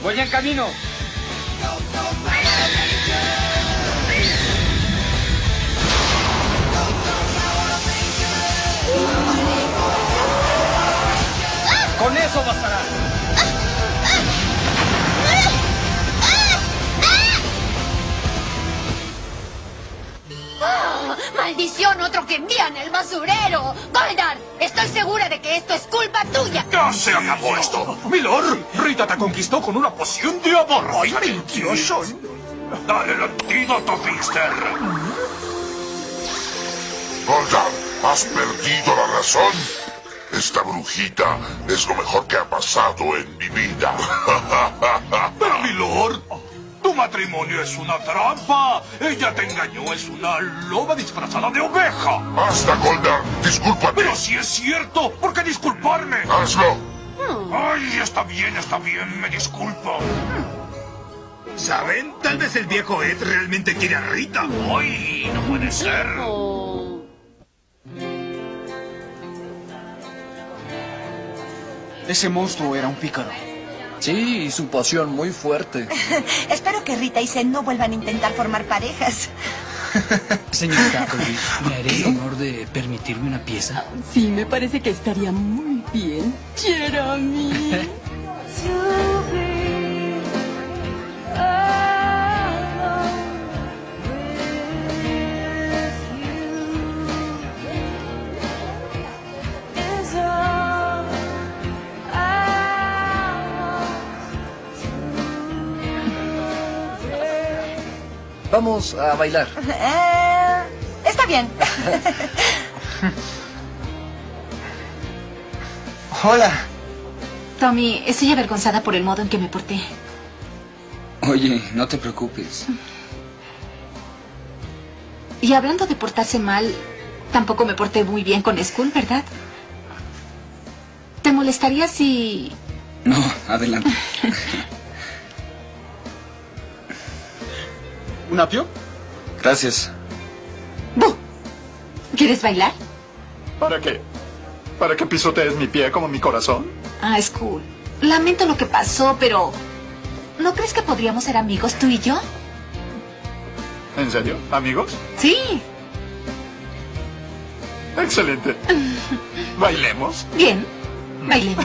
Voy en camino. Con eso bastará. ¡Oh! ¡Maldición! ¡Otro que envían al basurero! ¡Goldar! Estoy segura de que esto es culpa tuya. ¡Ya se acabó esto! ¡Milord! Rita te conquistó con una poción de amor. ¡Ay, mentiroso! ¡Dale el antídoto, Finster! Goldar, ¿has perdido la razón? Esta brujita es lo mejor que ha pasado en mi vida. ¡Pero, Milord! ¡Tu matrimonio es una trampa! ¡Ella te engañó! ¡Es una loba disfrazada de oveja! ¡Basta, Goldar! ¡Discúlpate! ¡Pero si es cierto! ¿Por qué disculparme? ¡Hazlo! ¡Ay, está bien! ¡Me disculpo! ¿Saben? Tal vez el viejo Ed realmente quiere a Rita. ¡Ay, no puede ser! Oh. Ese monstruo era un pícaro. Sí, y su pasión muy fuerte. Espero que Rita y Zen no vuelvan a intentar formar parejas. Señorita Appleby, ¿me haré el honor de permitirme una pieza? Sí, me parece que estaría muy bien. Jeremy. Vamos a bailar. Está bien. Hola. Tommy, estoy avergonzada por el modo en que me porté. Oye, no te preocupes. Y hablando de portarse mal, tampoco me porté muy bien con Skull, ¿verdad? ¿Te molestaría si...? No, adelante. ¿Un apio? Gracias. ¡Buh! ¿Quieres bailar? ¿Para qué? ¿Para que pisotees mi pie como mi corazón? Ah, Skull. Lamento lo que pasó, pero... ¿no crees que podríamos ser amigos, tú y yo? ¿En serio? ¿Amigos? Sí. Excelente. ¿Bailemos? Bien. Bailemos.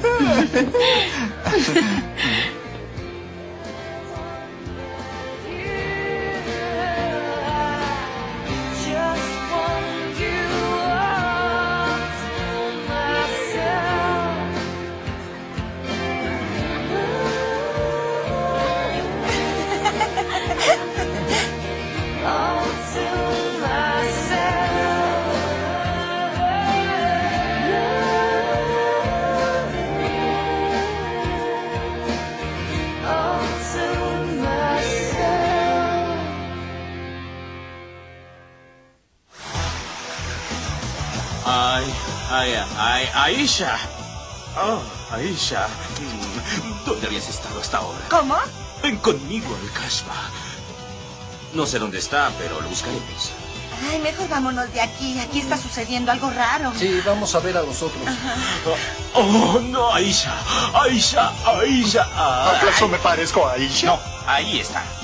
Aisha. Oh, Aisha. ¿Dónde habías estado hasta ahora? ¿Cómo? Ven conmigo al Casbah. No sé dónde está, pero lo buscaremos. Ay, mejor vámonos de aquí. Aquí está sucediendo algo raro. Sí, vamos a ver a los otros. Oh, no, Aisha. Aisha. ¿Acaso me parezco a Aisha? No, ahí está.